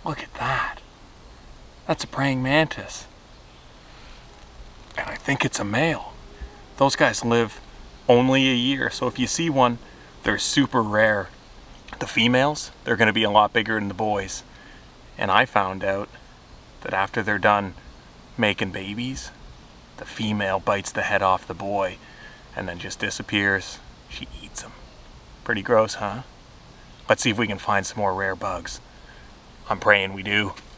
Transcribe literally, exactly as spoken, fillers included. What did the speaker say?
Look at that. That's a praying mantis. And I think it's a male. Those guys live only a year, so if you see one, they're super rare. The females, they're gonna be a lot bigger than the boys. And I found out that after they're done making babies, the female bites the head off the boy and then just disappears. She eats them. Pretty gross, huh? Let's see if we can find some more rare bugs. I'm praying we do.